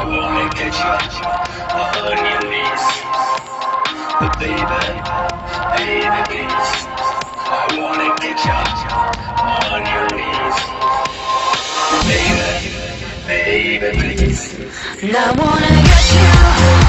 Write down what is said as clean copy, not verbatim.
wanna get you on your knees. But baby, baby, please, I wanna get you on your knees. Baby, baby, please, and I wanna get you